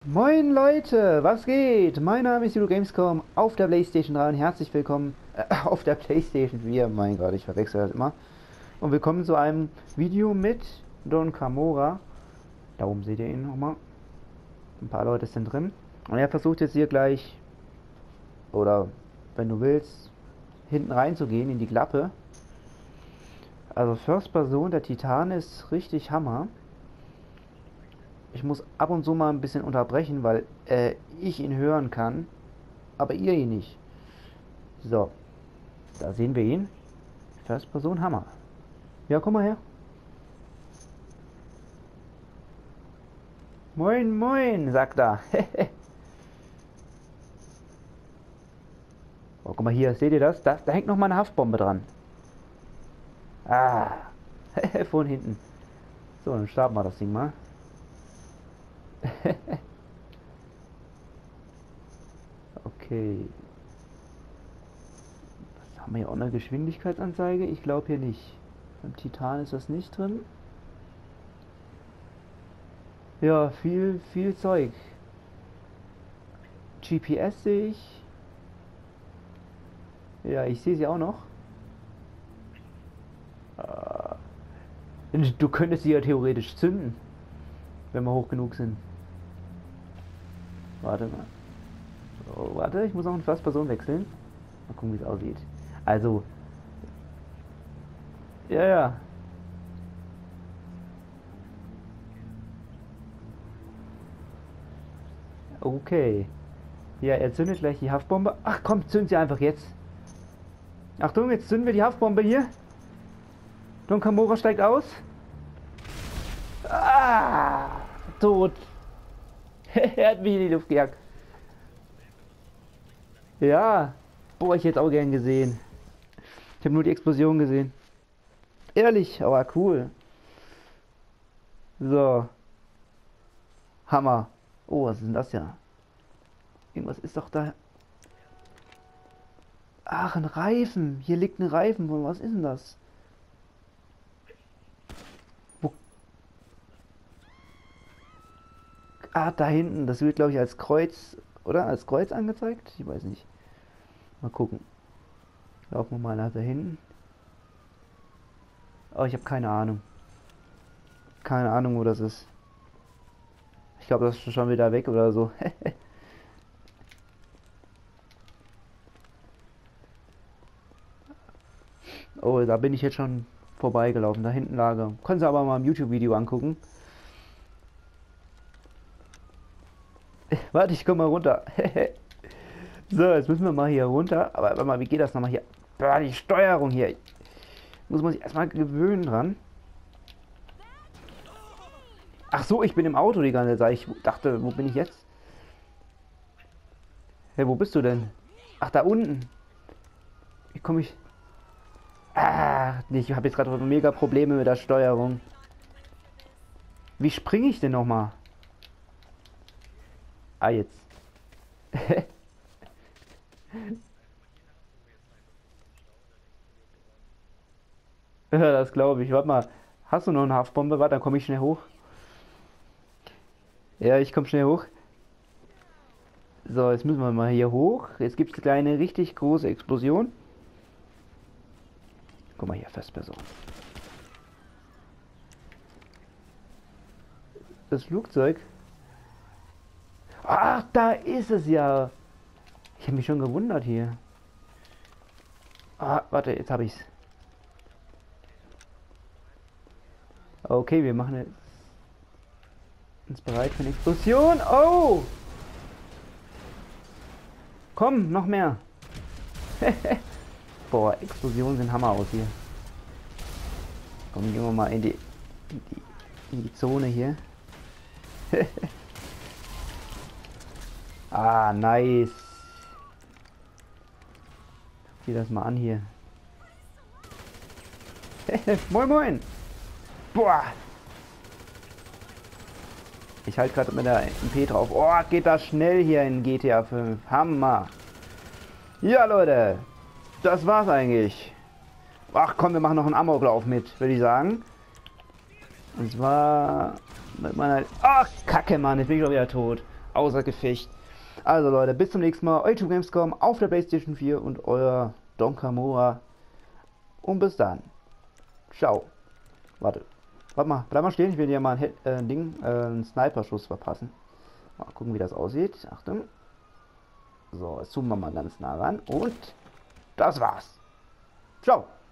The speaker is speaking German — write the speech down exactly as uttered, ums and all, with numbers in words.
Moin Leute, was geht? Mein Name ist Judo Gamescom auf der PlayStation drei und herzlich willkommen äh, auf der PlayStation vier. Mein Gott, ich verwechsel das immer. Und willkommen zu einem Video mit Don Camorra. Da oben seht ihr ihn nochmal. Ein paar Leute sind drin. Und er versucht jetzt hier gleich, oder wenn du willst, hinten reinzugehen in die Klappe. Also First Person, der Titan ist richtig Hammer. Ich muss ab und zu mal ein bisschen unterbrechen, weil äh, ich ihn hören kann, aber ihr ihn nicht. So, da sehen wir ihn. First Person Hammer. Ja, komm mal her. Moin, moin, sagt er. Oh, guck mal hier, seht ihr das? Da, da hängt noch mal eine Haftbombe dran. Ah, von hinten. So, dann starten wir das Ding mal. Okay. Was haben wir hier auch eine Geschwindigkeitsanzeige? Ich glaube hier nicht. Beim Titan ist das nicht drin. Ja, viel, viel Zeug. G P S sehe ich. Ja, ich sehe sie auch noch. Du könntest sie ja theoretisch zünden, wenn wir hoch genug sind. Warte mal. So, warte, ich muss noch eine First Person wechseln. Mal gucken, wie es aussieht. Also. Ja, ja. Okay. Ja, er zündet gleich die Haftbombe. Ach komm, zünd sie einfach jetzt. Achtung, jetzt zünden wir die Haftbombe hier. Don Camorra steigt aus. Ah, tot. Er hat mich in die Luft gejagt. Ja. Boah, ich hätte auch gern gesehen. Ich habe nur die Explosion gesehen. Ehrlich, aber cool. So. Hammer. Oh, was ist denn das ja? Irgendwas ist doch da. Ach, ein Reifen. Hier liegt ein Reifen. Was ist denn das? Wo? Ah, da hinten. Das wird, glaube ich, als Kreuz, oder? Als Kreuz angezeigt? Ich weiß nicht. Mal gucken. Laufen wir mal nach da hinten. Oh, ich habe keine Ahnung. Keine Ahnung, wo das ist. Ich glaube, das ist schon wieder weg oder so. Oh, da bin ich jetzt schon vorbeigelaufen. Da hinten lag er. Können Sie aber mal im YouTube-Video angucken. Warte, ich komme mal runter. So, jetzt müssen wir mal hier runter. Aber warte mal, wie geht das nochmal hier? Boah, die Steuerung hier. Muss man sich erstmal gewöhnen dran. Ach so, ich bin im Auto die ganze Zeit. Ich dachte, wo bin ich jetzt? Hey, wo bist du denn? Ach, da unten. Wie komme ich... Ah, nee, ich habe jetzt gerade mega Probleme mit der Steuerung. Wie springe ich denn nochmal? Ah, jetzt. Ja, das glaube ich. Warte mal. Hast du noch eine Haftbombe? Warte, dann komme ich schnell hoch. Ja, ich komme schnell hoch. So, jetzt müssen wir mal hier hoch. Jetzt gibt es eine kleine, richtig große Explosion. Guck mal hier, Festperson. Das Flugzeug. Ach, da ist es ja. Ich habe mich schon gewundert hier. Ah, warte, jetzt habe ich's. Okay, wir machen jetzt uns bereit für eine Explosion. Oh! Komm, noch mehr. Boah, Explosionen sind Hammer aus hier. Komm, gehen wir mal in die, in die, in die Zone hier. Ah, nice. Sieh das mal an hier. Moin, moin. Boah. Ich halte gerade mit der M P drauf. Oh, geht das schnell hier in G T A fünf. Hammer. Ja, Leute. Das war's eigentlich. Ach komm, wir machen noch einen Amoklauf mit, würde ich sagen. Und zwar mit meiner... Ach, Kacke, Mann. Jetzt bin ich doch wieder tot. außer Gefecht. Also Leute, bis zum nächsten Mal. Euer Gamescom auf der PlayStation vier und euer Don Kamora. Und bis dann. Ciao. Warte. Warte mal, bleib mal stehen, ich will dir mal ein, He äh, ein Ding, äh, einen Sniper-Schuss verpassen. Mal gucken, wie das aussieht. Achtung. So, jetzt zoomen wir mal ganz nah ran. Und das war's. Ciao.